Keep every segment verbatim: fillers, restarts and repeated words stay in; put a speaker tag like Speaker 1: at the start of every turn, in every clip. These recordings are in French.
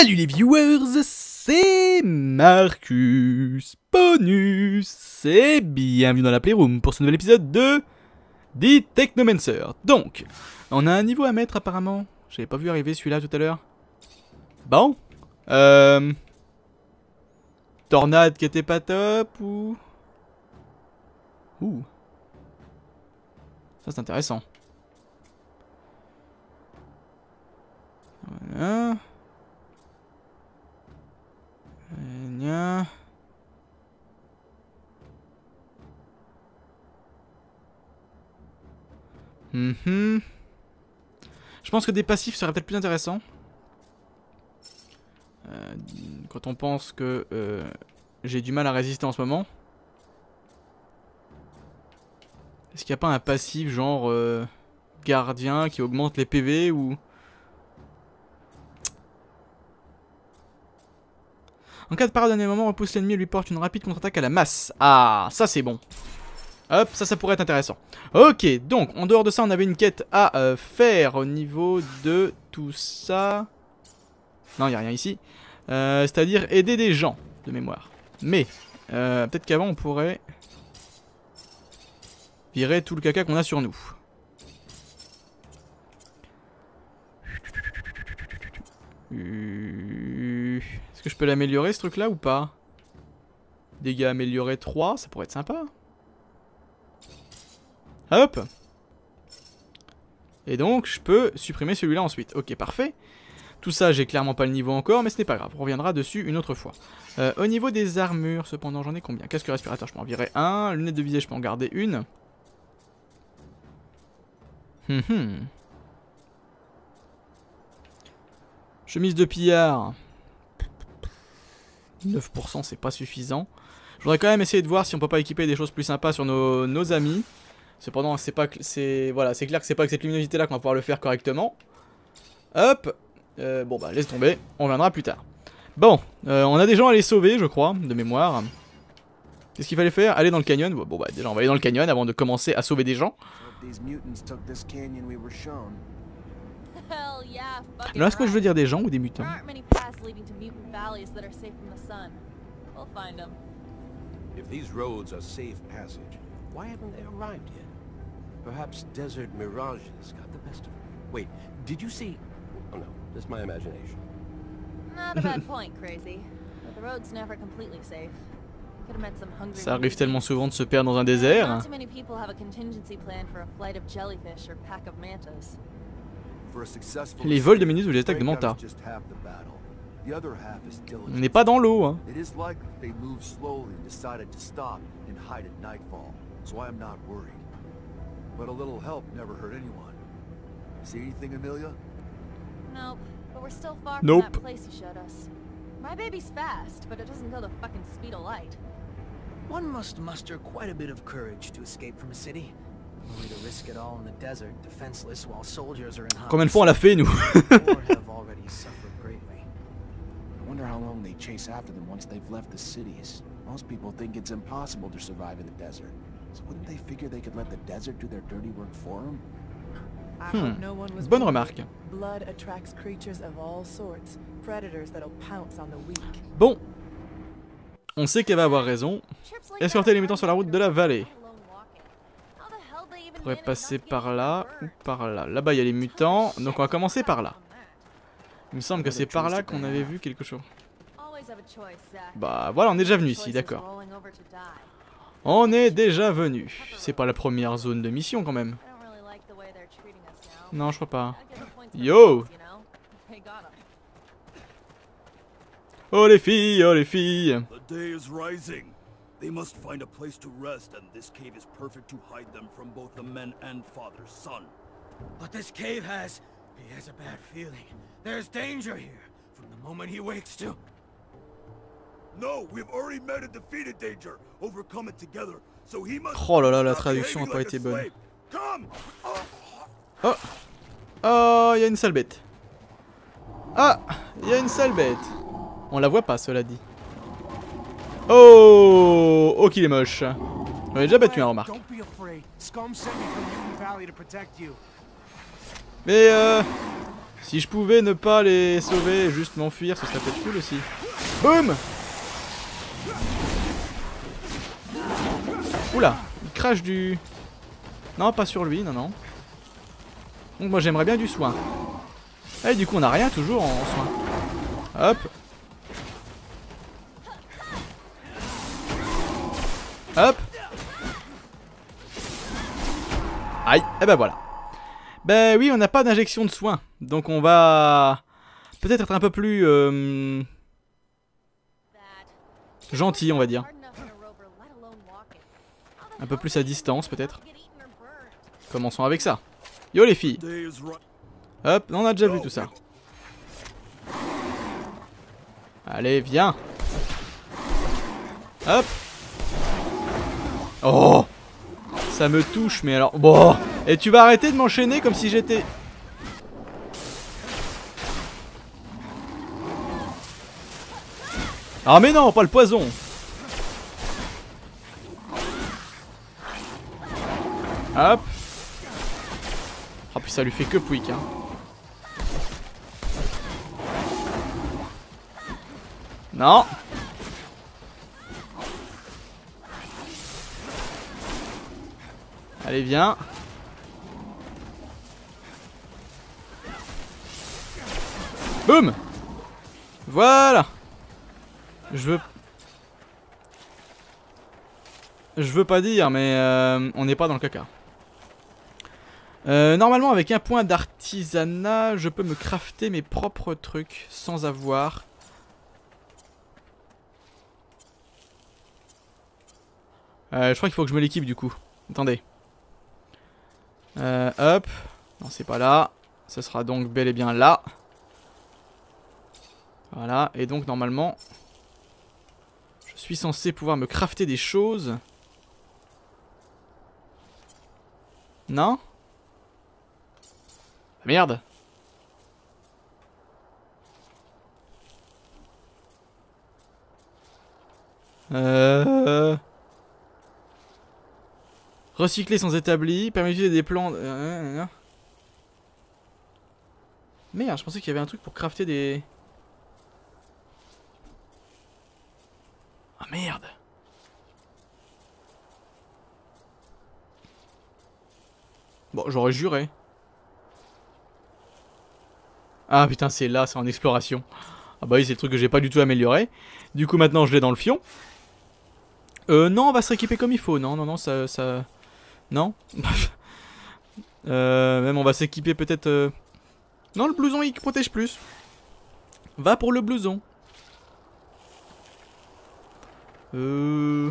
Speaker 1: Salut les viewers, c'est Marcus Bonus et bienvenue dans la Playroom pour ce nouvel épisode de The Technomancer. Donc, on a un niveau à mettre apparemment. J'avais pas vu arriver celui-là tout à l'heure. Bon, euh... tornade qui était pas top ou... Ouh. Ça c'est intéressant. Voilà. Voilà. Mm-hmm. Je pense que des passifs seraient peut-être plus intéressants. Euh, quand on pense que euh, j'ai du mal à résister en ce moment. Est-ce qu'il n'y a pas un passif genre euh, gardien qui augmente les P V ou... En cas de parade, à un moment, repousse l'ennemi et lui porte une rapide contre-attaque à la masse. Ah, ça c'est bon. Hop, ça, ça pourrait être intéressant. Ok, donc, en dehors de ça, on avait une quête à euh, faire au niveau de tout ça. Non, il n'y a rien ici. Euh, C'est-à-dire aider des gens, de mémoire. Mais, euh, peut-être qu'avant, on pourrait virer tout le caca qu'on a sur nous. Est-ce que je peux l'améliorer ce truc là ou pas? Dégâts améliorés trois, ça pourrait être sympa. Hop. Et donc je peux supprimer celui-là ensuite. Ok, parfait. Tout ça j'ai clairement pas le niveau encore, mais ce n'est pas grave, on reviendra dessus une autre fois. euh, Au niveau des armures cependant, j'en ai combien? Casque respirateur, je peux en virer un. Lunettes de visée, je peux en garder une. Hum hum. Chemise de pillard. neuf pour cent c'est pas suffisant. Je voudrais quand même essayer de voir si on peut pas équiper des choses plus sympas sur nos, nos amis. Cependant c'est pas c'est voilà, c'est clair que c'est pas avec cette luminosité là qu'on va pouvoir le faire correctement. Hop. euh, Bon bah laisse tomber, on viendra plus tard. Bon, euh, on a des gens à les sauver je crois, de mémoire. Qu'est-ce qu'il fallait faire? Aller dans le canyon. Bon bah déjà on va aller dans le canyon avant de commencer à sauver des gens. Alors est-ce que je veux dire des gens ou des mutants?
Speaker 2: If these roads are safe passage, why haven't they arrived yet? Perhaps Desert Mirages got the best of it. Wait, did you see... Oh no, that's my imagination.
Speaker 3: Not a bad point, crazy. But the road's never completely safe. Could have met some hungry...
Speaker 1: Ça arrive tellement souvent de se perdre dans un désert.
Speaker 3: Not too many people have a contingency plan for a flight of jellyfish or pack of mantas.
Speaker 1: Les vols de minutes ou les attaques de manta. On n'est pas dans l'eau, hein. Nope.
Speaker 3: My baby's fast, but it doesn't go the fucking speed of light.
Speaker 4: One must muster quite a bit of courage to escape from a city. Only to risk it all in the desert, defenseless while soldiers are in hot.
Speaker 1: Combien de fois on l'a fait nous?
Speaker 4: Have already suffered greatly.
Speaker 5: I wonder how long they chase after them once they've left the cities. Most people think it's impossible to survive in the desert. So wouldn't they figure they could let the desert do their dirty work for them?
Speaker 1: Hmm. Bonne remarque.
Speaker 6: Blood attracts creatures of all sorts, predators that'll pounce on the weak.
Speaker 1: Bon. On sait qu'elle va avoir raison. Escorter les mutants sur la route de la vallée. On pourrait passer par là ou par là. Là-bas il y a les mutants, donc on va commencer par là. Il me semble que c'est par là qu'on avait vu quelque chose. Bah voilà, on est déjà venu ici, d'accord. On est déjà venu. C'est pas la première zone de mission quand même. Non, je crois pas. Yo! Oh les filles, oh les filles!
Speaker 7: They must find a place to rest, and this cave is perfect to hide them from both the men and father's son.
Speaker 4: But this cave has... he has a bad feeling. There's danger here, from the moment he wakes to...
Speaker 7: No, we've already met and defeated danger, overcome it together, so he must...
Speaker 1: Oh là là, la traduction n'a pas été bonne.
Speaker 7: Come!
Speaker 1: Oh! Oh, il y a une sale bête. Ah! Il y a une sale bête. On la voit pas, cela dit. Oh! Oh qu'il est moche. On a déjà battu un, remarque.
Speaker 4: Scum sent me from Mutant Valley to protect you.
Speaker 1: Mais euh... Si je pouvais ne pas les sauver et juste m'enfuir, ce serait peut-être cool aussi. Boum! Oula, il crache du... Non, pas sur lui, non, non. Donc moi j'aimerais bien du soin. Et du coup on a rien toujours en, en soin. Hop. Hop. Aïe, et ben voilà. Ben oui, on n'a pas d'injection de soins. Donc on va peut-être être un peu plus euh, gentil, on va dire. Un peu plus à distance peut-être. Commençons avec ça. Yo les filles. Hop, on a déjà vu tout ça. Allez, viens. Hop. Oh, ça me touche, mais alors... Bon. Et tu vas arrêter de m'enchaîner comme si j'étais... Ah mais non, pas le poison. Hop. Oh puis ça lui fait que pouic hein. Non. Allez viens. Boum. Voilà. Je veux... Je veux pas dire mais euh, on n'est pas dans le caca. Euh, normalement avec un point d'artisanat je peux me crafter mes propres trucs sans avoir euh, je crois qu'il faut que je me l'équipe du coup. Attendez euh, hop. Non c'est pas là. Ce sera donc bel et bien là. Voilà. Et donc normalement je suis censé pouvoir me crafter des choses. Non? Merde. Euh... Recycler sans établi, permet d'utiliser des plans... Euh... Merde, je pensais qu'il y avait un truc pour crafter des... Ah merde. Bon, j'aurais juré. Ah putain c'est là, c'est en exploration. Ah bah oui c'est le truc que j'ai pas du tout amélioré. Du coup maintenant je l'ai dans le fion. Euh non on va se rééquiper comme il faut. Non non non ça... ça... Non. euh, Même on va s'équiper peut-être... Euh... Non le blouson il protège plus. Va pour le blouson. Euh...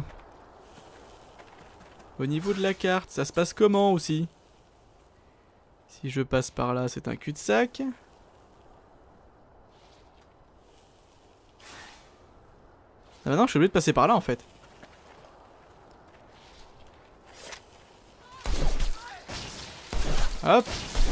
Speaker 1: Au niveau de la carte ça se passe comment aussi? Si je passe par là c'est un cul-de-sac. Ah bah non, je suis obligé de passer par là en fait. Hop.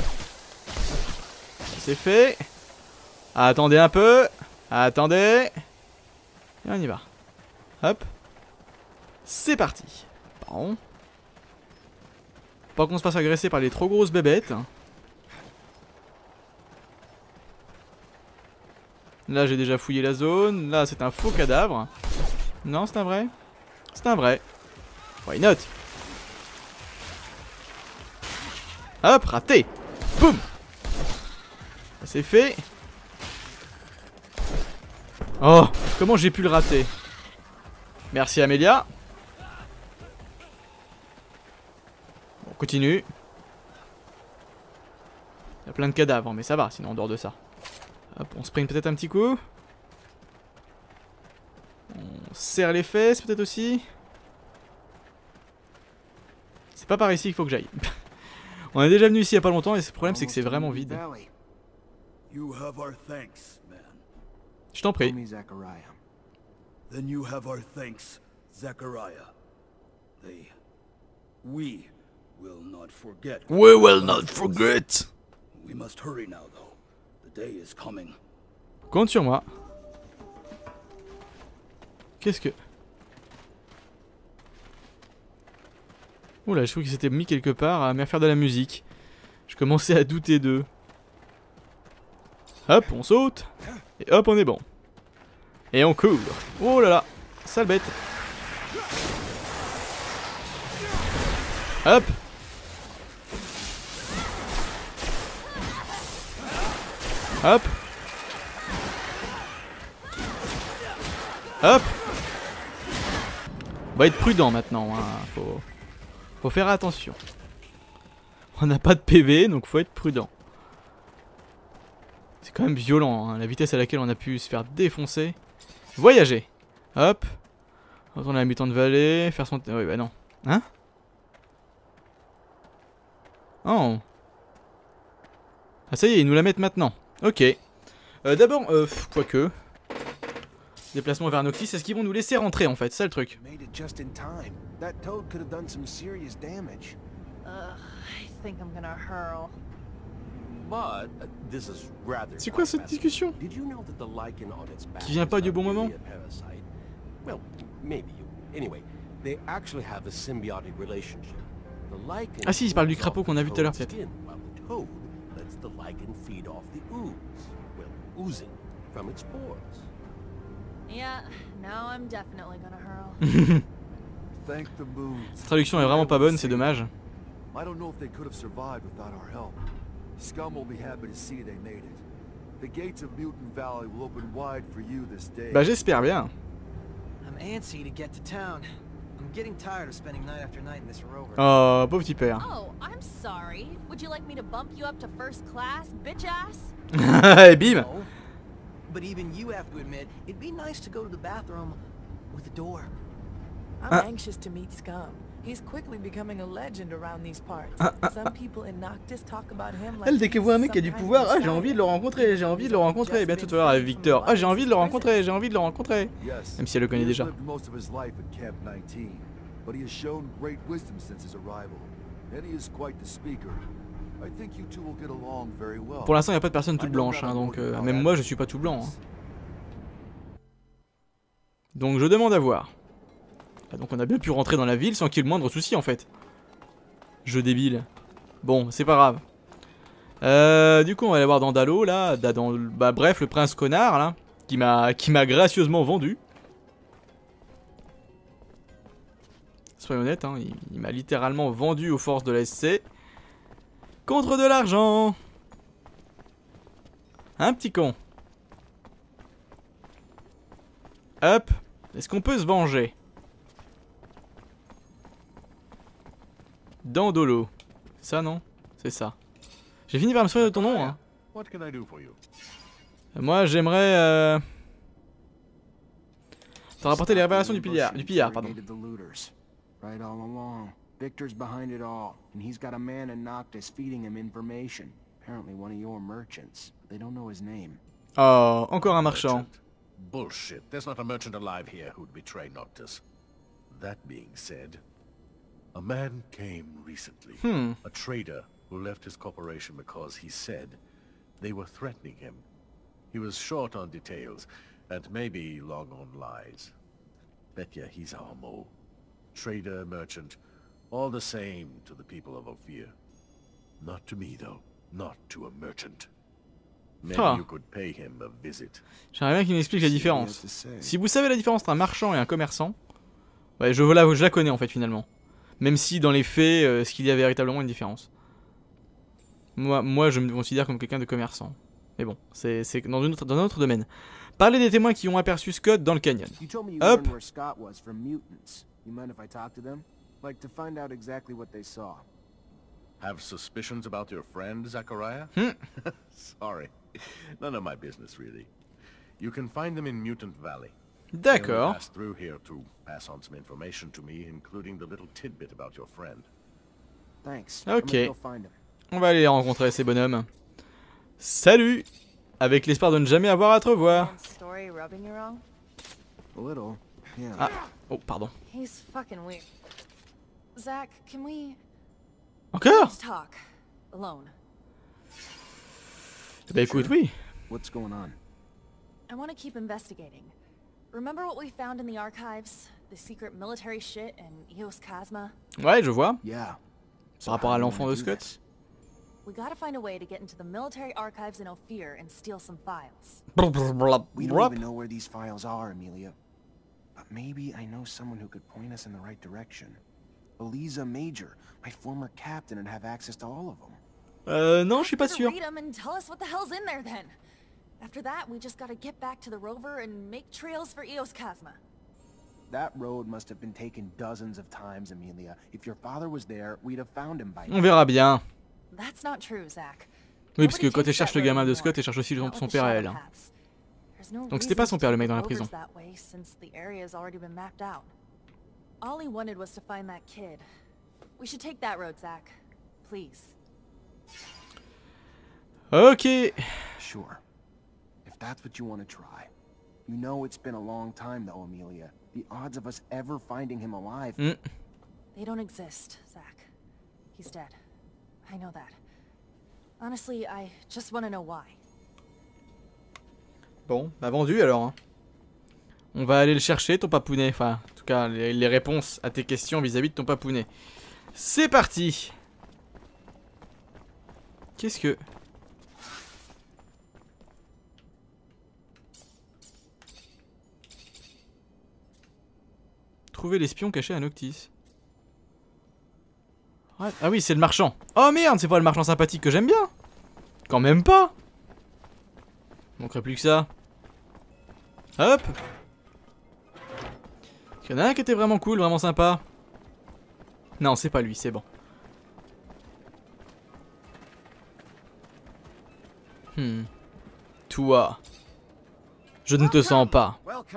Speaker 1: C'est fait. Attendez un peu. Attendez. Et on y va. Hop. C'est parti. Bon. Pas qu'on se fasse agresser par les trop grosses bébêtes. Là j'ai déjà fouillé la zone. Là c'est un faux cadavre. Non c'est un vrai. C'est un vrai. Why not? Hop, raté. Boum. Ça c'est fait. Oh, comment j'ai pu le rater? Merci Amélia. On continue. Il y a plein de cadavres mais ça va sinon en dehors de ça. Hop, on sprint peut-être un petit coup. On serre les fesses peut-être aussi. C'est pas par ici qu'il faut que j'aille. On est déjà venu ici il y a pas longtemps et le problème c'est que c'est vraiment vide. Je t'en prie.
Speaker 7: Then you have our thanks, Zachariah. They... We will not forget.
Speaker 1: We will not forget.
Speaker 7: We must hurry now though. The day is coming.
Speaker 1: Compte sur moi. Qu'est-ce que... Oula, je trouve qu'il s'était mis quelque part à me faire de la musique. Je commençais à douter d'eux. Hop, on saute. Et hop, on est bon. Et on court. Oh là là, sale bête. Hop. Hop. Hop. On va être prudent maintenant, hein. Faut... Faut faire attention. On n'a pas de P V, donc faut être prudent. C'est quand même violent, hein, la vitesse à laquelle on a pu se faire défoncer. Voyager. Hop. Retourner à la mutante vallée, faire son... Oui, bah non. Hein? Oh. Ah ça y est, ils nous la mettent maintenant. Ok. Euh, D'abord, euh, quoique... Déplacement vers Noctis, est-ce qu'ils vont nous laisser rentrer en fait? C'est ça le truc.
Speaker 5: Made it just in time. That toad could have done some serious damage.
Speaker 3: Ugh, I think I'm gonna hurl.
Speaker 2: But uh, this is rather
Speaker 1: C'est quoi cette
Speaker 2: fascinating.
Speaker 1: discussion?
Speaker 2: Did you know that the lichen on its back
Speaker 1: Qui vient pas
Speaker 2: is
Speaker 1: du bon
Speaker 2: not
Speaker 1: moment?
Speaker 2: really a parasite? Well, maybe you. Anyway, they actually have a symbiotic relationship. The lichen
Speaker 1: Ah si, il parle du
Speaker 2: feeds
Speaker 1: crapaud
Speaker 2: off
Speaker 1: qu'on a
Speaker 2: the
Speaker 1: vu tout à l'heure,
Speaker 2: toad's
Speaker 1: peut-être.
Speaker 2: skin, while the toad lets the lichen feed off the ooze. Well, oozing from its pores.
Speaker 3: Yeah, now I'm definitely gonna hurl.
Speaker 7: Thank the moons.
Speaker 1: La traduction est vraiment pas bonne, c'est dommage.
Speaker 7: I don't know if they could have survived without our help. Scum will be happy to see they made it. The gates of Mutant Valley will open wide for you this day.
Speaker 1: Bah j'espère bien.
Speaker 4: I'm antsy to get to town. I'm getting tired of spending night after night in this rover.
Speaker 1: Oh, pauvre petit père.
Speaker 3: Oh, I'm sorry. Would you like me to bump you up to first class, bitch ass?
Speaker 1: Et bim.
Speaker 4: No. But even you have to admit, it'd be nice to go to the bathroom with a door.
Speaker 6: I'm
Speaker 1: Ah.
Speaker 6: anxious to meet Scum. He's quickly becoming a legend around these parts.
Speaker 1: Ah, ah,
Speaker 6: Some people in Noctis talk about him like
Speaker 1: Elle, dès qu'elle voit un
Speaker 6: he's
Speaker 1: mec qui a du
Speaker 6: some kind
Speaker 1: pouvoir,
Speaker 6: of
Speaker 1: ah j'ai envie de le rencontrer, j'ai envie de le rencontrer. Et bien tout à l'heure avec Victor, ah j'ai envie de le rencontrer, j'ai envie de le rencontrer.
Speaker 7: Yes.
Speaker 1: Même si elle le connaît
Speaker 7: he has
Speaker 1: déjà.
Speaker 7: lived most of his life at Camp nineteen, but he has shown great wisdom since his arrival, and he is quite the speaker. I think you two will get along very well.
Speaker 1: Pour l'instant, il n'y a pas de personne toute blanche, hein, donc euh, même moi je suis pas tout blanc. Hein. Donc je demande à voir. Ah, donc on a bien pu rentrer dans la ville sans qu'il y ait le moindre souci en fait. Jeu débile. Bon, c'est pas grave. Euh, du coup, on va aller voir dans Dalo là, dans, bah bref, le prince connard là, qui m'a qui m'a gracieusement vendu. Soyons honnêtes, hein, il, il m'a littéralement vendu aux forces de la S C contre de l'argent. Un petit con. Hop. Est-ce qu'on peut se venger? Dans Dolo. C'est ça, non? C'est ça. J'ai fini par me souvenir de ton nom, hein.
Speaker 2: What can I do for you?
Speaker 1: Moi, j'aimerais... Euh... T'as rapporté les révélations du pillard, du pillard, pardon.
Speaker 5: Right all along. Victor's behind it all, and he's got a man in Noctis feeding him information. Apparently one of your merchants. They don't know his name.
Speaker 1: Oh, encore un marchand.
Speaker 2: Bullshit. There's not a merchant alive here who'd betray Noctis. That being said, a man came recently.
Speaker 1: Hmm.
Speaker 2: A trader who left his corporation because he said they were threatening him. He was short on details, and maybe long on lies. Bet ya he's our Mo. Trader, merchant, all the same to the people of Ophir. Not to me, though. Not to a merchant. Maybe
Speaker 1: Ah.
Speaker 2: you could pay him a visit.
Speaker 1: J'aimerais bien qu'il m'explique la différence. Si vous savez la différence entre un marchand et un commerçant, ouais, je, la, je la connais en fait finalement. Même si dans les faits, euh, est-ce qu'il y a véritablement une différence? Moi, moi, je me considère comme quelqu'un de commerçant. Mais bon, c'est dans, une autre- dans un autre domaine. Parlez des témoins qui ont aperçu Scott dans le canyon.
Speaker 5: You told me you
Speaker 1: Up.
Speaker 5: learned where Scott was from mutants. You mind if I talk to them? Like to find out exactly what they saw.
Speaker 2: Have suspicions about your friend, Zachariah?
Speaker 1: Hmm.
Speaker 2: Sorry. None of my business, really. You can find them in Mutant Valley. They only
Speaker 1: D'accord.
Speaker 2: passed through here to pass on some information to me, including the little tidbit about your friend.
Speaker 5: Thanks.
Speaker 1: Okay.
Speaker 5: I'm gonna go find him.
Speaker 1: On va aller les rencontrer ces bonhommes. Salut! Avec l'espoir de ne jamais avoir à te revoir.
Speaker 3: Man's story rubbing you wrong?
Speaker 5: A little. Yeah.
Speaker 1: Ah. Oh, pardon.
Speaker 3: He's fucking weird. Zach, can we
Speaker 1: Encore?
Speaker 3: just talk alone?
Speaker 1: Bah écoute, oui.
Speaker 5: What's going on?
Speaker 3: I want to keep investigating. Remember what we found in the archives? The secret military shit in Eos Cosma?
Speaker 1: Ouais, je vois.
Speaker 5: Yeah.
Speaker 1: Par rapport à l'enfant de Scott.
Speaker 3: We gotta find a way to get into the military archives in Ophir and steal some files.
Speaker 5: We don't even know where these files are, Amelia. But maybe I know someone who could point us in the right direction. Eliza Major, my former captain, and have access to all of them.
Speaker 1: Euh, non, je suis pas sûr.
Speaker 3: Read them and tell us what the hell's in there then. After that, we just gotta get back to the rover and make trails for Eos Kazma.
Speaker 5: That road must have been taken dozens of times, Amelia. If your father was there, we'd have found him by now.
Speaker 1: On verra bien.
Speaker 3: That's not true, Zach.
Speaker 1: Oui, parce que quand elle cherche le gamin de Scott, elle cherche aussi son père à elle. Hein. Donc c'était pas son père le mec dans la prison.
Speaker 3: All he wanted was to find that kid. We should take that road, Zach. Please.
Speaker 1: Ok.
Speaker 5: Sure. If that's what you want to try. You know it's been a long time though, Amelia. The odds of us ever finding him alive...
Speaker 1: Mm.
Speaker 3: They don't exist, Zach. He's dead. I know that. Honestly, I just want to know why.
Speaker 1: Bon, bah vendu alors. Hein. On va aller le chercher, ton papounet. Enfin, en tout cas, les, les réponses à tes questions vis-à-vis de ton papounet. C'est parti. Qu'est-ce que... Trouver l'espion caché à Noctis. Ouais. Ah oui, c'est le marchand. Oh merde, c'est pas le marchand sympathique que j'aime bien. Quand même pas. Manquerait plus que ça. Hop. Il y en a un qui était vraiment cool, vraiment sympa. Non, c'est pas lui, c'est bon. Hmm. Toi. Je ne te sens pas.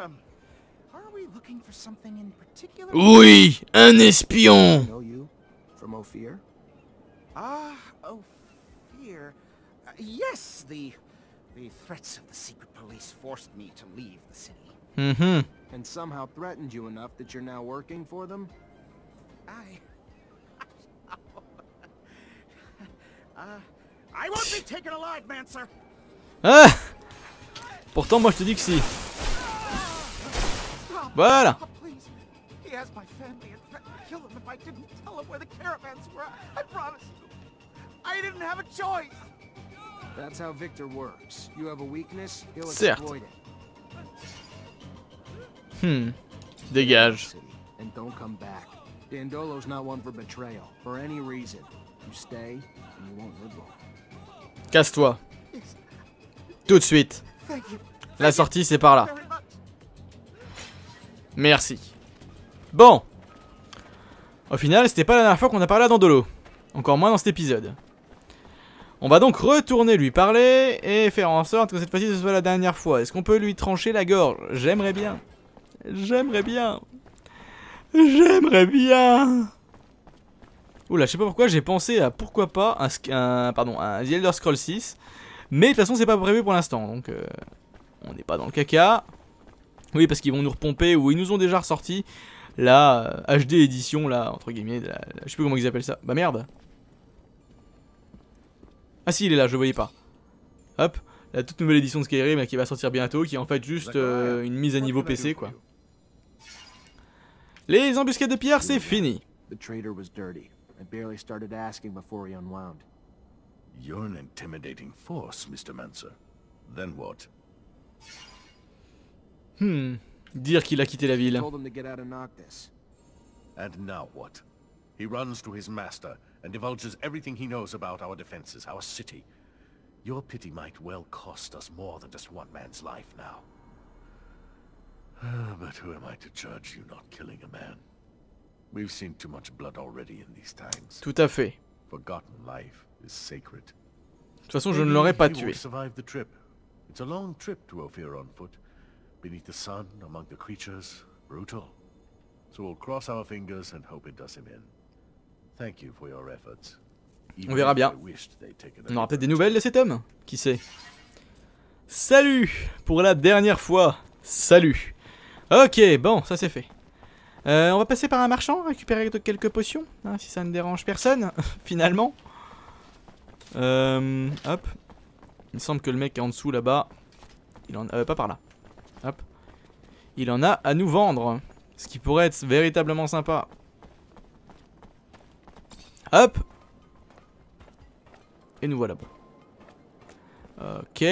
Speaker 1: Oui, un espion.
Speaker 5: From Ophir?
Speaker 8: Ah, Ophir. Uh, yes, the the threats of the secret police forced me to leave the city.
Speaker 1: Mm-hmm.
Speaker 5: And somehow threatened you enough that you're now working for them?
Speaker 8: I... uh, I won't be taken alive, Mancer!
Speaker 1: Ah! Pourtant, moi je te dis que si. Voilà!
Speaker 8: Oh, please. He has my family and threatened to kill them if I didn't tell him where the caravans were. I promise you. I didn't have a choice.
Speaker 5: That's how Victor works. You have a weakness, he'll
Speaker 1: Certes.
Speaker 5: exploit it.
Speaker 1: Hmm. Dégage.
Speaker 5: And don't come back. Dandolo's not one for betrayal, for any reason. You stay, and you won't live long.
Speaker 1: Casse-toi. Tout de suite. La sortie, c'est par là. Merci. Bon. Au final, c'était pas la dernière fois qu'on a parlé à Dandolo. Encore moins dans cet épisode. On va donc retourner lui parler et faire en sorte que cette fois-ci ce soit la dernière fois. Est-ce qu'on peut lui trancher la gorge? J'aimerais bien. J'aimerais bien. J'aimerais bien. Oula, je sais pas pourquoi j'ai pensé à pourquoi pas un, un pardon, un The Elder Scrolls six. Mais de toute façon, c'est pas prévu pour l'instant. Donc, euh, on n'est pas dans le caca. Oui, parce qu'ils vont nous repomper ou ils nous ont déjà ressorti la euh, H D édition, là, entre guillemets. La, la, je sais plus comment ils appellent ça. Bah merde. Ah si, il est là, je le voyais pas. Hop, la toute nouvelle édition de Skyrim là, qui va sortir bientôt, qui est en fait juste euh, une mise à niveau P C, quoi. Les embuscades de pierre, c'est fini.
Speaker 5: The trader was dirty. I barely started asking before he unwound.
Speaker 2: You're an intimidating force, Mister Mancer. Then what?
Speaker 1: Hmm. Dire qu'il a quitté la ville.
Speaker 5: Told him to get out of Noctis.
Speaker 2: And now what? He runs to his master and divulges everything he knows about our defenses, our city. Your pity might well cost us more than just one man's life now. But who am I to judge you not killing a man? We've seen too much blood already in these times.
Speaker 1: Tout à fait.
Speaker 2: Forgotten life is sacred.
Speaker 1: De toute façon, je ne l'aurais pas tué.
Speaker 2: Survive the trip. It's a long trip to Ophir on foot. Beneath the sun, among the creatures, brutal. So we'll cross our fingers and hope it does him in. Thank you for your efforts.
Speaker 1: On verra bien. On aura peut-être des nouvelles de cet homme. Qui sait. Salut. Pour la dernière fois. Salut. Ok, bon, ça c'est fait. Euh, on va passer par un marchand, récupérer quelques potions, hein, si ça ne dérange personne, finalement. Euh, hop. Il me semble que le mec est en dessous là-bas. Il en a... Euh, pas par là. Hop. Il en a à nous vendre. Ce qui pourrait être véritablement sympa. Hop. Et nous voilà bon. Ok.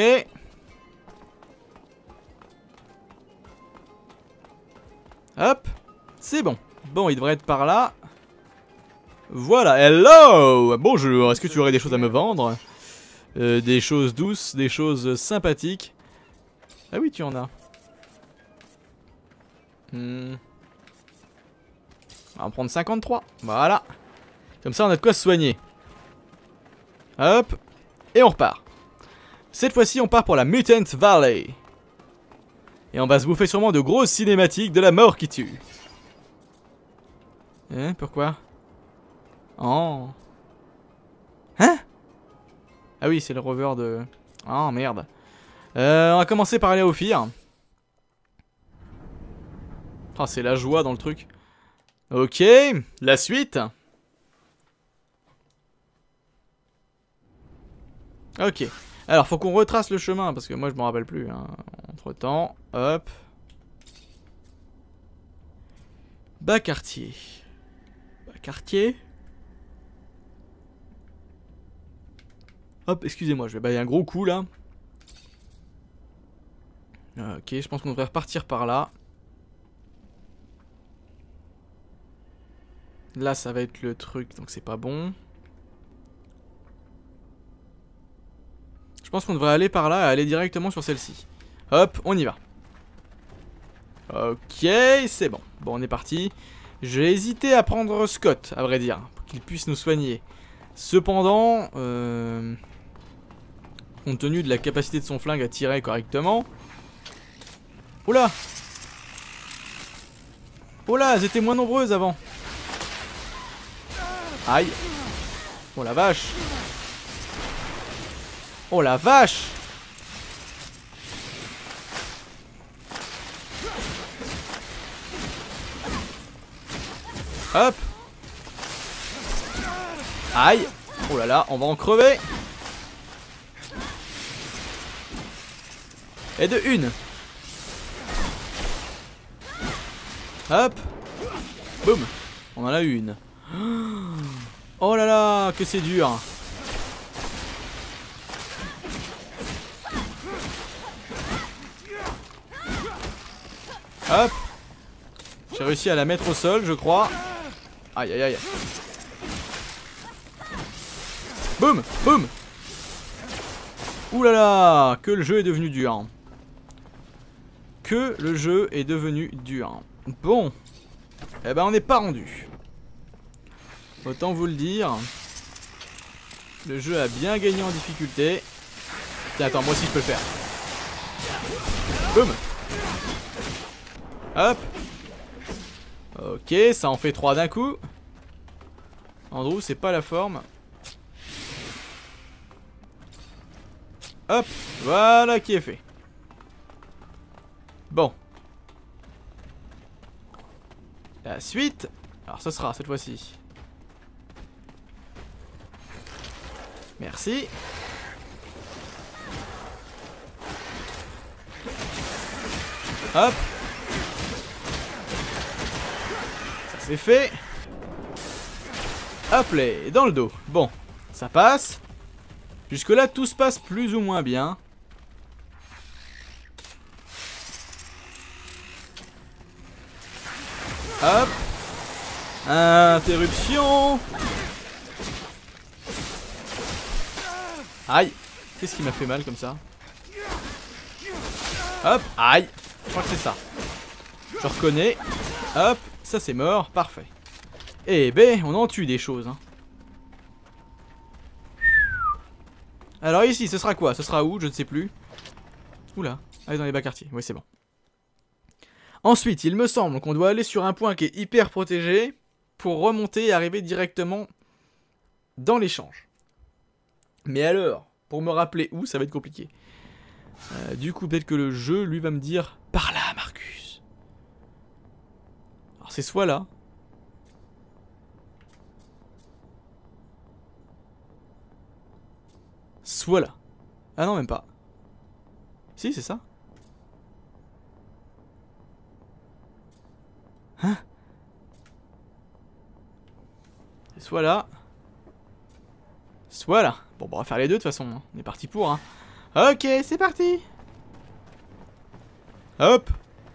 Speaker 1: Hop. C'est bon. Bon, il devrait être par là. Voilà. Hello. Bonjour. Est-ce que tu aurais des choses à me vendre? euh, Des choses douces, des choses sympathiques. Ah oui, tu en as. Hmm. On va en prendre cinquante-trois. Voilà. Comme ça, on a de quoi se soigner. Hop. Et on repart. Cette fois-ci, on part pour la Mutant Valley. Et on va se bouffer sûrement de grosses cinématiques de la mort qui tue. Hein? Pourquoi? Oh. Hein? Ah oui, c'est le rover de... Oh merde. Euh, on va commencer par aller au Ophir. Oh, c'est la joie dans le truc. Ok, la suite. Ok. Alors, faut qu'on retrace le chemin, parce que moi, je m'en rappelle plus. Hein. Entre-temps, hop. Bas quartier. Bas quartier. Hop, excusez-moi, je vais bailler un gros coup, là. Ok, je pense qu'on devrait repartir par là. Là, ça va être le truc, donc c'est pas bon. Je pense qu'on devrait aller par là et aller directement sur celle-ci. Hop, on y va. Ok, c'est bon. Bon, on est parti. J'ai hésité à prendre Scott, à vrai dire, pour qu'il puisse nous soigner. Cependant, euh, compte tenu de la capacité de son flingue à tirer correctement... Oula! Oula, elles étaient moins nombreuses avant. Aïe. Oh la vache. Oh la vache. Hop. Aïe. Oh là là, on va en crever. Et de une. Hop. Boum. On en a eu une. Oh là là, que c'est dur. Hop. J'ai réussi à la mettre au sol, je crois. Aïe aïe aïe. Boum, boum. Ouh là là, que le jeu est devenu dur. Que le jeu est devenu dur. Bon. Eh ben on n'est pas rendu. Autant vous le dire. Le jeu a bien gagné en difficulté. Tiens, attends, moi aussi je peux le faire. Boum. Hop. Ok, ça en fait trois d'un coup. Andrew, c'est pas la forme. Hop, voilà qui est fait. Bon. La suite. Alors ce sera cette fois-ci. Merci. Hop. Ça c'est fait. Hop là, dans le dos. Bon, ça passe. Jusque là tout se passe plus ou moins bien. Hop. Interruption. Aïe. Qu'est-ce qui m'a fait mal comme ça? Hop. Aïe. Je crois que c'est ça. Je reconnais. Hop. Ça c'est mort. Parfait. Eh ben, on en tue des choses. Hein. Alors ici, ce sera quoi? Ce sera où? Je ne sais plus. Oula. Allez dans les bas quartiers. Oui, c'est bon. Ensuite, il me semble qu'on doit aller sur un point qui est hyper protégé pour remonter et arriver directement dans l'échange. Mais alors, pour me rappeler où, ça va être compliqué. Euh, du coup, peut-être que le jeu, lui, va me dire par là, Marcus. Alors, c'est soit là. Soit là. Ah non, même pas. Si, c'est ça. Hein? C'est soit là. Voilà. Bon, bah, on va faire les deux de toute façon. Hein. On est parti pour. Hein. Ok, c'est parti. Hop.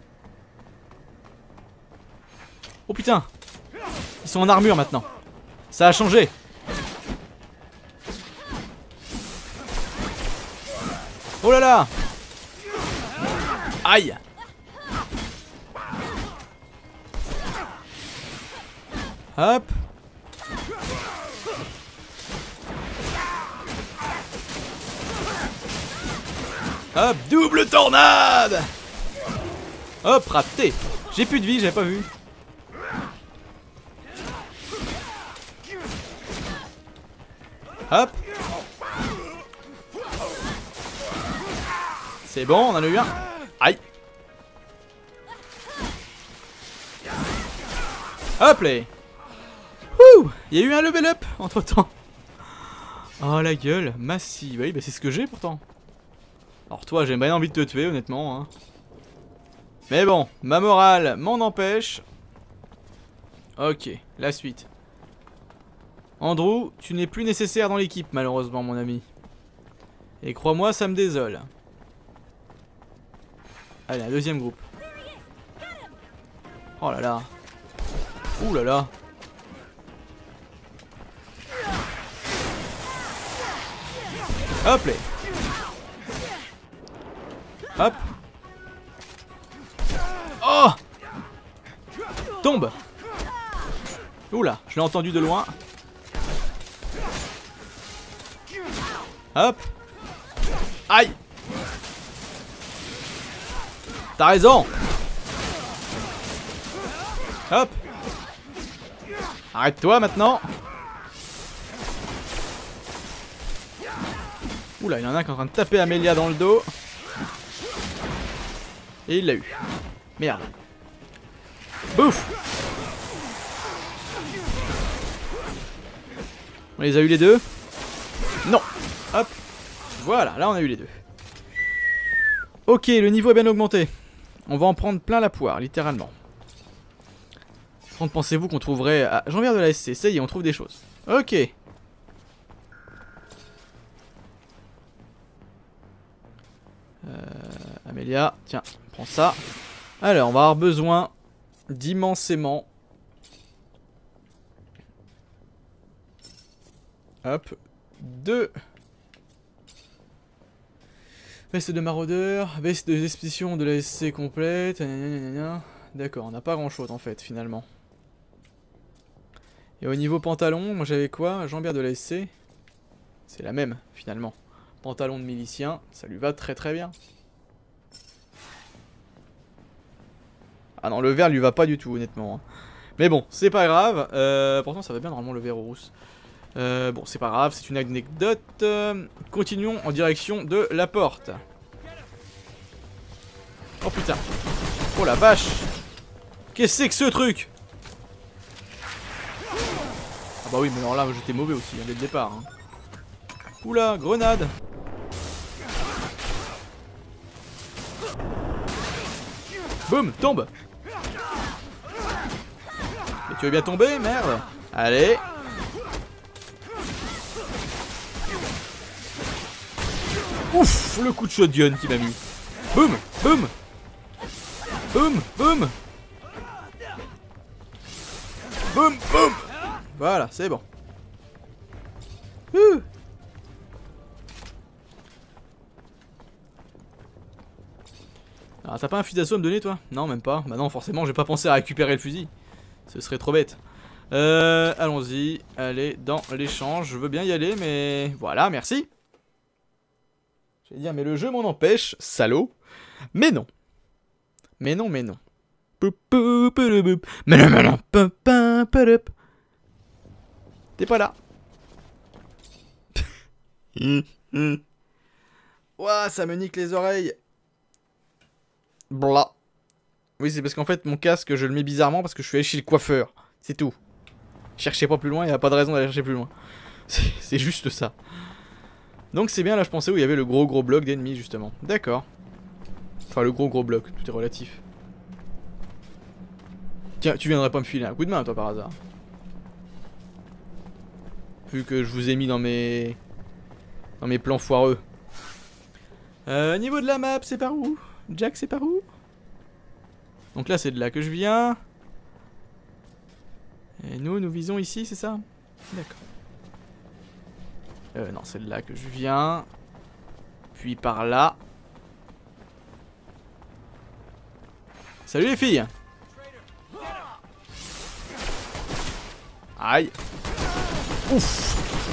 Speaker 1: Oh putain. Ils sont en armure maintenant. Ça a changé. Oh là là. Aïe. Hop. Hop, double tornade. Hop, raté. J'ai plus de vie, j'avais pas vu. Hop. C'est bon, on en a eu un. Aïe. Hop là. Ouh, il y a eu un level up entre temps. Oh la gueule, massive. Oui, bah c'est ce que j'ai pourtant. Alors toi, j'ai bien envie de te tuer honnêtement. Hein. Mais bon, ma morale m'en empêche. Ok, la suite. Andrew, tu n'es plus nécessaire dans l'équipe malheureusement mon ami. Et crois-moi, ça me désole. Allez, un deuxième groupe. Oh là là. Ouh là là. Hop là. Hop. Oh. Tombe. Oula, je l'ai entendu de loin. Hop. Aïe. T'as raison. Hop. Arrête-toi maintenant. Oula, il y en a un qui est en train de taper Amelia dans le dos. Et il l'a eu. Merde. Bouf. On les a eu les deux? Non. Hop. Voilà, là on a eu les deux. Ok, le niveau est bien augmenté. On va en prendre plein la poire, littéralement. Quand pensez-vous qu'on trouverait... Ah, j'en viens de la S C, ça y est, on trouve des choses. Ok. Euh, Amelia, tiens, prends ça. Alors, on va avoir besoin d'immensément. Hop. Deux. Veste de maraudeur, veste de expédition de la S C complète. D'accord, on n'a pas grand chose en fait, finalement. Et au niveau pantalon, moi j'avais quoi? Jambière de la S C. C'est la même, finalement. Pantalon de milicien, ça lui va très très bien. Ah non, le vert lui va pas du tout, honnêtement. Mais bon, c'est pas grave. Euh, pourtant, ça va bien normalement le vert au rousse. Euh, bon, c'est pas grave, c'est une anecdote. Euh, continuons en direction de la porte. Oh putain. Oh la vache. Qu'est-ce que c'est que ce truc? Ah bah oui, mais alors là, j'étais mauvais aussi, hein, dès le départ. Hein. Oula, grenade. Boum, tombe. Et tu veux bien tomber, merde. Allez. Ouf, le coup de shotgun qu'il m'a mis. Boum, boum. Boum, boum. Boum, boum. Voilà, c'est bon. Ouh. Ah, t'as pas un fusil d'assaut à me donner, toi? Non, même pas. Bah non, forcément, j'ai pas pensé à récupérer le fusil. Ce serait trop bête. Euh, allons-y. Allez, dans l'échange. Je veux bien y aller, mais... Voilà, merci. J'allais dire, mais le jeu m'en empêche, salaud. Mais non. Mais non, mais non. T'es pas là. Ouah, ça me nique les oreilles. Blah. Oui, c'est parce qu'en fait, mon casque, je le mets bizarrement parce que je suis allé chez le coiffeur. C'est tout. Cherchez pas plus loin, il n'y a pas de raison d'aller chercher plus loin. C'est juste ça. Donc c'est bien, là je pensais où il y avait le gros gros bloc d'ennemis justement. D'accord. Enfin le gros gros bloc, tout est relatif. Tiens, tu viendrais pas me filer un coup de main toi par hasard? Vu que je vous ai mis dans mes... Dans mes plans foireux. Euh, niveau de la map, c'est par où? Jack, c'est par où? Donc là, c'est de là que je viens. Et nous, nous visons ici, c'est ça? D'accord. Euh, non, c'est de là que je viens. Puis par là. Salut les filles! Aïe! Ouf!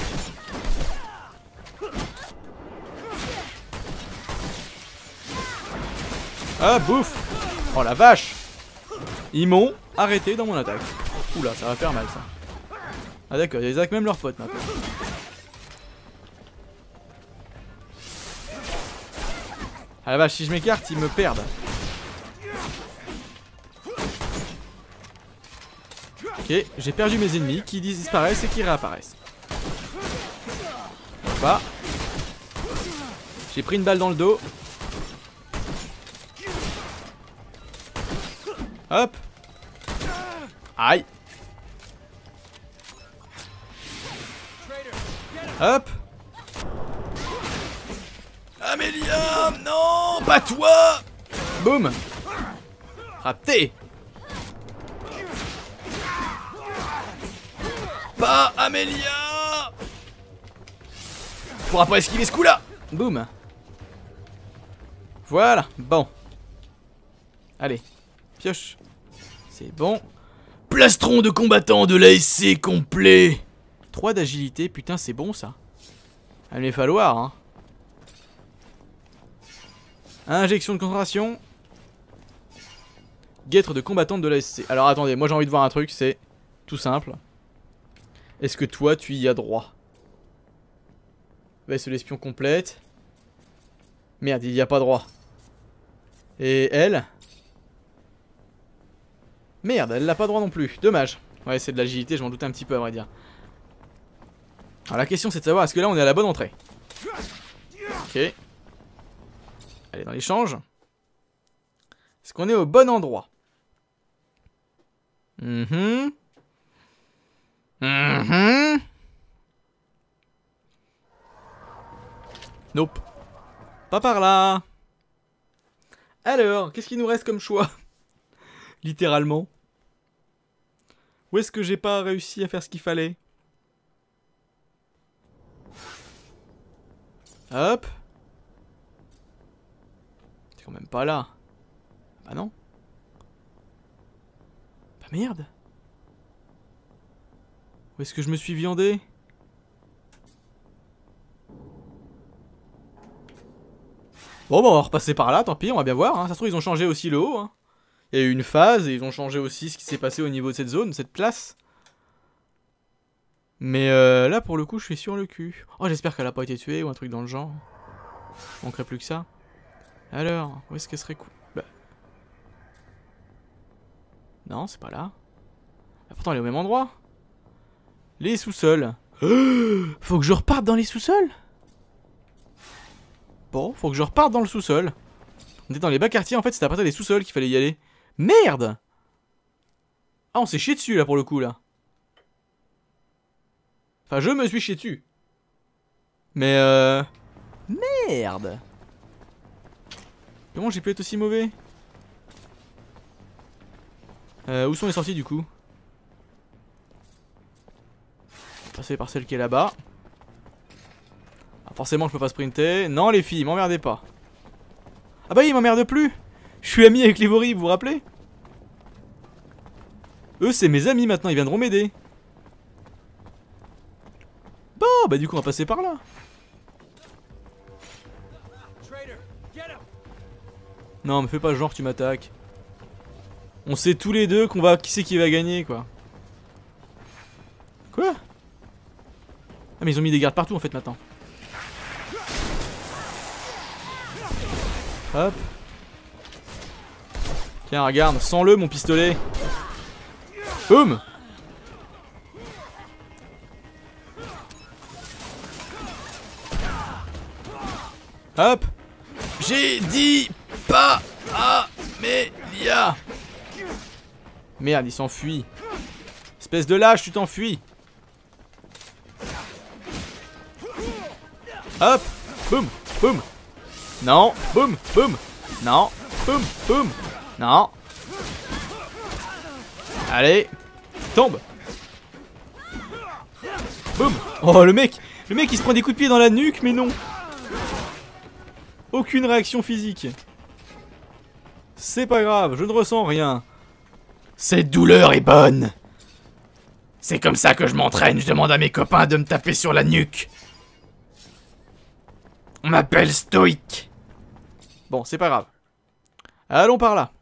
Speaker 1: Ah, bouffe! Oh la vache! Ils m'ont arrêté dans mon attaque. Oula, ça va faire mal ça. Ah d'accord, ils attaquent même leurs potes maintenant. Ah la vache, si je m'écarte, ils me perdent. Ok, j'ai perdu mes ennemis qui disparaissent et qui réapparaissent. Bah. J'ai pris une balle dans le dos. Hop. Aïe. Hop. Amélia, non, pas toi. Boum. Raté. Pas Amélia. Pourra pas esquiver ce coup là. Boum. Voilà, bon. Allez, pioche. C'est bon. Plastron de combattant de l'A S C complet. trois d'agilité, putain c'est bon ça. Il va falloir hein. Injection de concentration. Guêtre de combattante de l'A S C. Alors attendez, moi j'ai envie de voir un truc, c'est tout simple. Est-ce que toi tu y as droit? Veste l'espion complète. Merde, il y a pas droit. Et elle? Merde, elle n'a pas droit non plus. Dommage. Ouais, c'est de l'agilité, je m'en doutais un petit peu à vrai dire. Alors la question c'est de savoir est-ce que là on est à la bonne entrée. Ok. Allez dans l'échange. Est-ce qu'on est au bon endroit? Mhm. Mhm. Nope. Pas par là. Alors, qu'est-ce qu'il nous reste comme choix? Littéralement. Où est-ce que j'ai pas réussi à faire ce qu'il fallait? Hop. C'est quand même pas là. Bah non. Bah merde. Où est-ce que je me suis viandé? Bon bah on va repasser par là, tant pis, on va bien voir. Hein. Ça se trouve ils ont changé aussi le haut. Hein. Il y a eu une phase et ils ont changé aussi ce qui s'est passé au niveau de cette zone, cette place. Mais euh, là pour le coup je suis sur le cul. Oh j'espère qu'elle a pas été tuée ou un truc dans le genre. Il manquerait plus que ça. Alors, où est-ce qu'elle serait cool? Bah. Non, c'est pas là. Ah, pourtant elle est au même endroit. Les sous-sols. Faut que je reparte dans les sous-sols? Bon, faut que je reparte dans le sous-sol. On était dans les bas quartiers, en fait c'était à partir des sous-sols qu'il fallait y aller. Merde! Ah on s'est chié dessus là pour le coup là. Enfin je me suis chié dessus. Mais euh... Merde! Comment j'ai pu être aussi mauvais? euh, Où sont les sorties du coup? Passer par celle qui est là-bas. Ah, forcément je peux pas sprinter. Non les filles, m'emmerdez pas. Ah bah ils m'emmerdent plus. Je suis ami avec les voris, vous vous rappelez? Eux c'est mes amis maintenant, ils viendront m'aider. Bon bah du coup on va passer par là. Non me fais pas genre que tu m'attaques. On sait tous les deux qu'on va... Qui c'est qui va gagner quoi? Quoi? Ah mais ils ont mis des gardes partout en fait maintenant. Hop. Tiens regarde, sens-le mon pistolet. Boum. Hop. J'ai dit pas Amélia. Merde il s'enfuit. Espèce de lâche tu t'enfuis. Hop. Boum. Boum. Non. Boum. Boum. Non. Boum. Boum. Non. Allez. Tombe. Boum. Oh, le mec. Le mec, il se prend des coups de pied dans la nuque, mais non. Aucune réaction physique. C'est pas grave, je ne ressens rien. Cette douleur est bonne. C'est comme ça que je m'entraîne, je demande à mes copains de me taper sur la nuque. On m'appelle stoïque. Bon, c'est pas grave. Allons par là.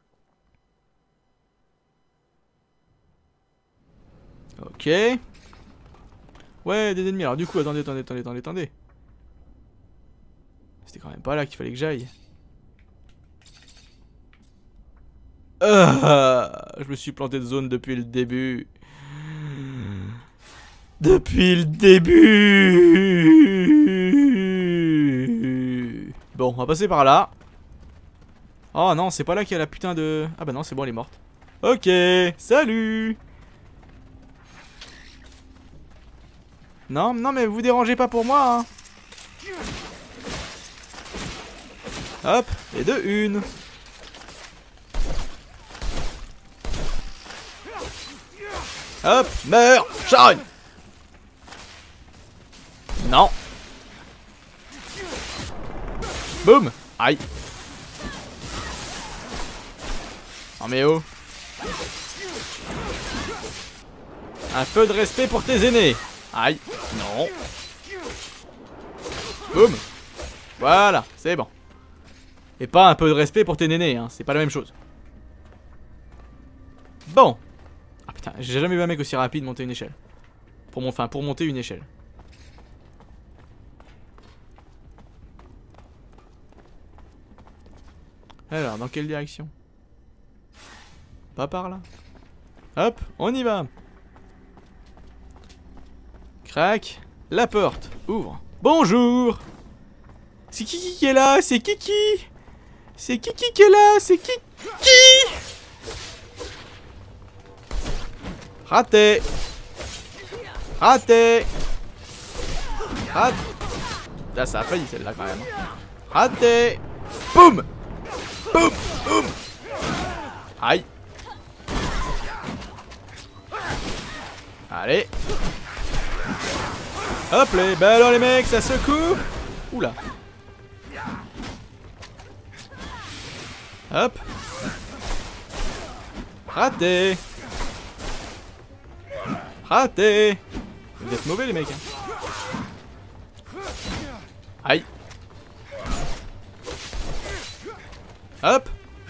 Speaker 1: Ok. Ouais, des ennemis. Alors du coup, attendez, attendez, attendez, attendez, attendez. C'était quand même pas là qu'il fallait que j'aille. Euh, je me suis planté de zone depuis le début. Depuis le début. Bon, on va passer par là. Oh non, c'est pas là qu'il y a la putain de... Ah bah non, c'est bon, elle est morte. Ok, salut. Non, non, mais vous dérangez pas pour moi, hein. Hop, et de une. Hop, meurs, charogne. Non. Boum. Aïe. Oh mais oh. Un peu de respect pour tes aînés. Aïe. Non. Boum. Voilà, c'est bon. Et pas un peu de respect pour tes nénés, hein. C'est pas la même chose. Bon. Ah putain, j'ai jamais vu un mec aussi rapide monter une échelle. Pour, mon, enfin, pour monter une échelle. Alors, dans quelle direction? Pas par là. Hop, on y va. Crac. La porte. Ouvre. Bonjour. C'est Kiki qui est là. C'est Kiki. C'est Kiki qui est là. C'est Kiki. Raté. Raté. Raté. Là, ça a failli celle-là quand même. Raté. Boum. Boum. Boum. Aïe. Allez. Hop les, bah alors les mecs, ça secoue. Oula. Hop. Raté. Raté. Vous êtes mauvais les mecs. Aïe. Hop.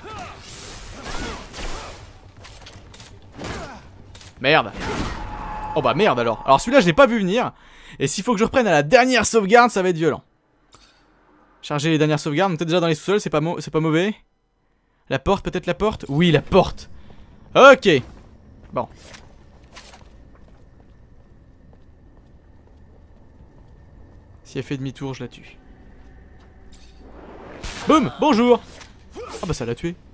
Speaker 1: Merde. Oh bah merde alors. Alors celui-là je l'ai pas vu venir. Et s'il faut que je reprenne à la dernière sauvegarde, ça va être violent. Charger les dernières sauvegardes. On était déjà dans les sous-sols, c'est pas, c'est pas mauvais. La porte, peut-être la porte. Oui, la porte. Ok. Bon. Si elle fait demi-tour, je la tue. Boum. Bonjour. Ah bah ça l'a tué.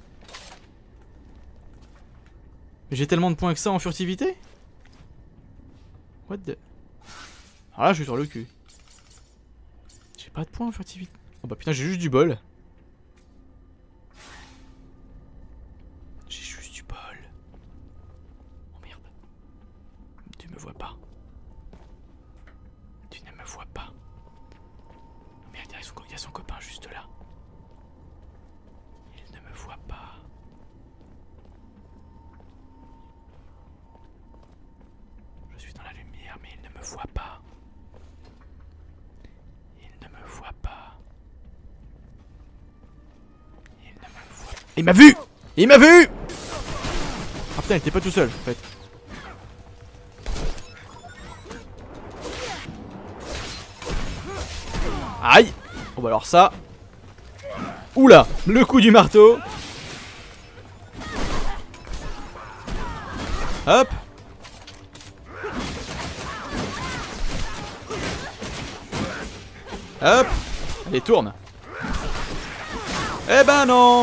Speaker 1: Mais j'ai tellement de points que ça en furtivité. What the... Ah là je suis sur le cul. J'ai pas de points en furtivité. Oh bah putain j'ai juste du bol. J'ai juste du bol. Oh merde. Tu me vois pas. Tu ne me vois pas. Oh merde, il y a son, il y a son copain juste là. Il ne me voit pas. Je suis dans la lumière mais il ne me voit pas. Il ne me voit pas. Il ne me voit pas. Il m'a vu. Il m'a vu. Ah putain il était pas tout seul en fait. Aïe. Oh bah alors ça. Oula. Le coup du marteau. Hop. Hop. Allez tourne. Eh ben non.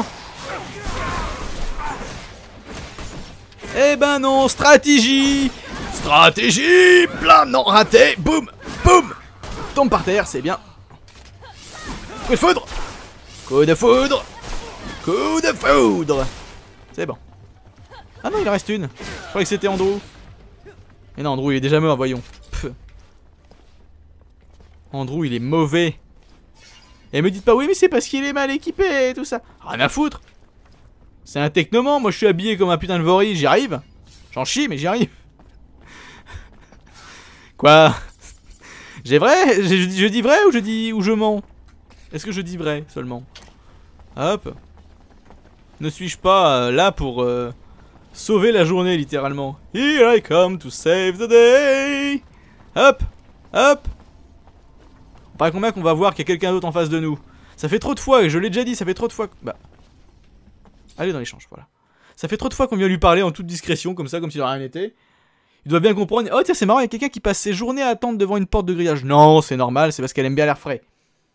Speaker 1: Eh ben non. Stratégie. Stratégie. Blam. Non raté. Boum. Boum. tombe par terre, c'est bien. Coup de foudre. Coup de foudre. Coup de foudre. C'est bon. Ah non, il en reste une. Je croyais que c'était Andrew. Mais non, Andrew il est déjà mort, voyons. Pff. Andrew il est mauvais. Et me dites pas oui mais c'est parce qu'il est mal équipé et tout ça. Rien à foutre. C'est un technoman, moi je suis habillé comme un putain de vori, j'y arrive. J'en chie mais j'y arrive. Quoi? J'ai vrai? je, je, je dis vrai ou je dis ou je mens? Est-ce que je dis vrai seulement? Hop. Ne suis-je pas euh, là pour euh, sauver la journée littéralement? Here I come to save the day. Hop. Hop. Par combien qu'on va voir qu'il y a quelqu'un d'autre en face de nous? Ça fait trop de fois, et je l'ai déjà dit, ça fait trop de fois que... Bah... Allez dans l'échange, voilà. Ça fait trop de fois qu'on vient lui parler en toute discrétion, comme ça, comme s'il n'aurait rien été. Il doit bien comprendre... Oh tiens, c'est marrant, il y a quelqu'un qui passe ses journées à attendre devant une porte de grillage. Non, c'est normal, c'est parce qu'elle aime bien l'air frais.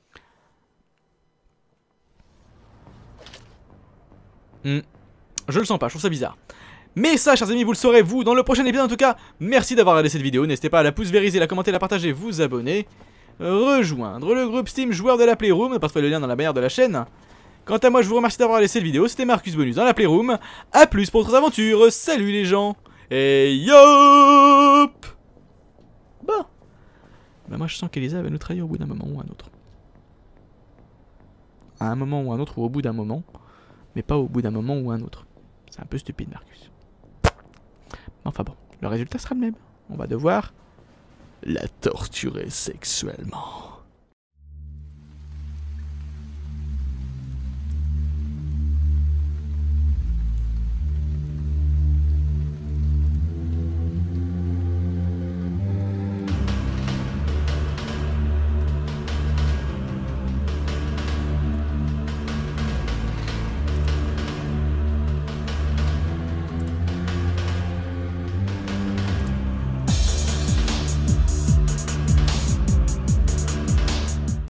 Speaker 1: Hmm. Je le sens pas, je trouve ça bizarre. Mais ça, chers amis, vous le saurez, vous, dans le prochain épisode en tout cas. Merci d'avoir regardé cette vidéo, n'hésitez pas à la pouce vériser, la commenter, la partager, vous abonner. Rejoindre le groupe Steam joueur de la Playroom, partagez le lien dans la bannière de la chaîne. Quant à moi je vous remercie d'avoir laissé cette vidéo, c'était Marcus Bonus dans la Playroom, a plus pour d'autres aventures, salut les gens, et yop. Bon, bah moi je sens qu'Elisa va nous trahir au bout d'un moment ou un autre. À un moment ou un autre ou au bout d'un moment, mais pas au bout d'un moment ou un autre. C'est un peu stupide Marcus. Enfin bon, le résultat sera le même, on va devoir... la torturer sexuellement.